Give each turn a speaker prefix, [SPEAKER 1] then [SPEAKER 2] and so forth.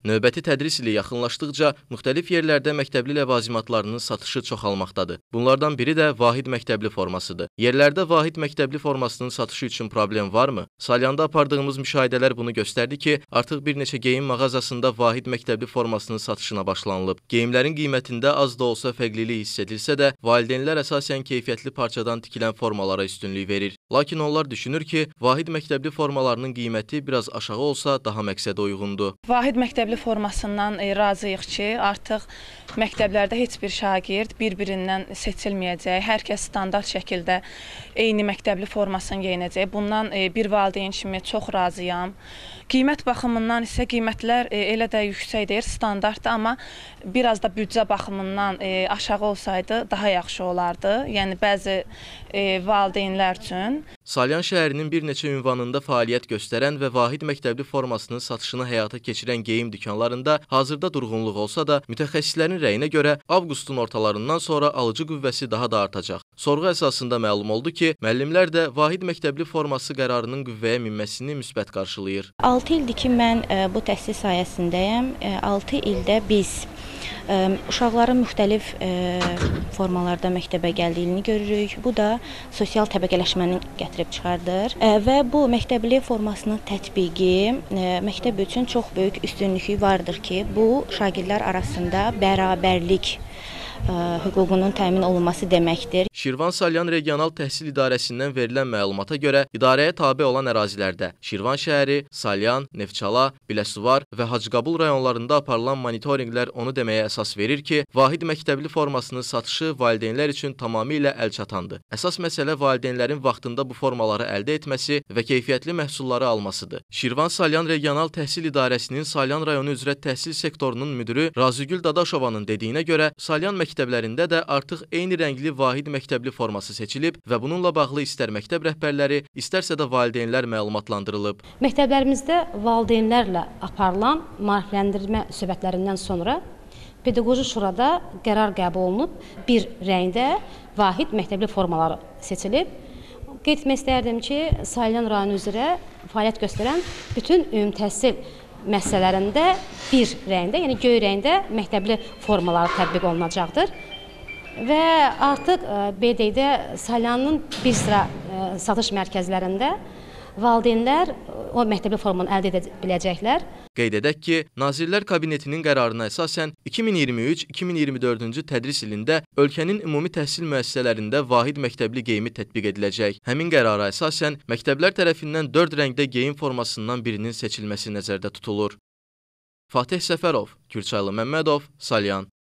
[SPEAKER 1] Növbəti tədris ili yaxınlaşdıqca müxtəlif yerlərdə məktəbli ləvazimatlarının satışı çoxalmaqdadır. Bunlardan biri də vahid məktəbli formasıdır. Yerlərdə vahid məktəbli formasının satışı üçün problem varmı? Salyanda apardığımız müşahidələr bunu göstərdi ki, artıq bir neçə geyim mağazasında vahid məktəbli formasının satışına başlanılıb. Geyimlərin qiymətində az da olsa fərqlilik hiss edilsə də, valideynlər əsasən keyfiyyətli parçadan tikilən formalara üstünlük verir. Lakin onlar düşünür ki, vahid məktəbli formalarının qiyməti biraz aşağı olsa daha məqsədə uyğundur.
[SPEAKER 2] Vahid məktəbli formasından razıyıq ki, artıq məktəblərdə heç bir şagird bir-birindən seçilməyəcək. Hər kəs standart şəkildə eyni məktəbli formasını geyinəcək. Bundan bir valideyn kimi çox razıyam. Qiymət baxımından isə qiymətlər elə də yüksək deyil, standartdır, amma biraz da büdcə baxımından aşağı olsaydı daha yaxşı olardı. Yəni bəzi valideynlər üçün.
[SPEAKER 1] Salyan şəhərinin bir neçə ünvanında fəaliyyət göstərən və vahid məktəbli formasının satışını həyata keçirən geyim dükanlarında hazırda durğunluq olsa da, mütəxəssislərin rəyinə görə avqustun ortalarından sonra alıcı qüvvəsi daha da artacaq. Sorğu əsasında məlum oldu ki, müəllimlər də vahid məktəbli forması qərarının qüvvəyə minməsini müsbət qarşılayır.
[SPEAKER 3] 6 ildir ki, mən bu təhsil sayəsindəyəm. 6 ildə biz uşaqların müxtəlif formalarda məktəbə gəldiyini görürük. Bu da sosial təbəqələşməni gətirib çıxardır və bu məktəbli formasının tətbiqi məktəb üçün çox böyük üstünlüyü vardır ki, bu şagirdlər arasında bərabərlik hüququnun təmin olunması deməkdir.
[SPEAKER 1] Şirvan Salyan Regional Təhsil İdarəsindən verilən məlumata görə idarəyə tabe olan ərazilərdə Şirvan şəhəri, Salyan, Neftçala, Biləsuvar və Hacıqabul rayonlarında aparılan monitorinqlər onu deməyə əsas verir ki, vahid məktəbli formasının satışı valideynlər üçün tamamilə əlçatandır. Əsas məsələ valideynlərin vaxtında bu formaları əldə etməsi və keyfiyyətli məhsulları almasıdır. Şirvan Salyan Regional Təhsil İdarəsinin Salyan rayonu üzrə təhsil sektorunun müdürü Razıgül Dadaşovanın dediyinə görə, Salyan məktəblərində də artıq eyni rəngli vahid məktəbli forması seçilib və bununla bağlı istər məktəb rəhbərləri, istərsə də valideynlər məlumatlandırılıb.
[SPEAKER 4] Məktəblərimizdə valideynlərlə aparılan maarifləndirmə söhbətlərindən sonra pedaqoji şurada qərar qəbul olunub, bir rəngdə vahid məktəbli formaları seçilib. Qeyd etmək istərdim ki, Salyan rayonu üzrə fəaliyyət göstərən bütün ümumi təhsil müəssisələrində bir rəngdə, yəni göy rəngdə məktəbli formaları tətbiq olunacaqdır. Və artıq BD-də Salyanın bir sıra satış mərkəzlərində valideynlər o məktəbli formanı əldə edə biləcəklər.
[SPEAKER 1] Qeyd edək ki, Nazirlər Kabinetinin qərarına əsasən 2023-2024-cü tədris ilində ölkənin ümumi təhsil müəssisələrində vahid məktəbli geyimi tətbiq ediləcək. Həmin qərara əsasən məktəblər tərəfindən 4 rəngdə geyim formasından birinin seçilməsi nəzərdə tutulur. Fatih Səfərov, Kürçaylı Məmmədov, Salyan.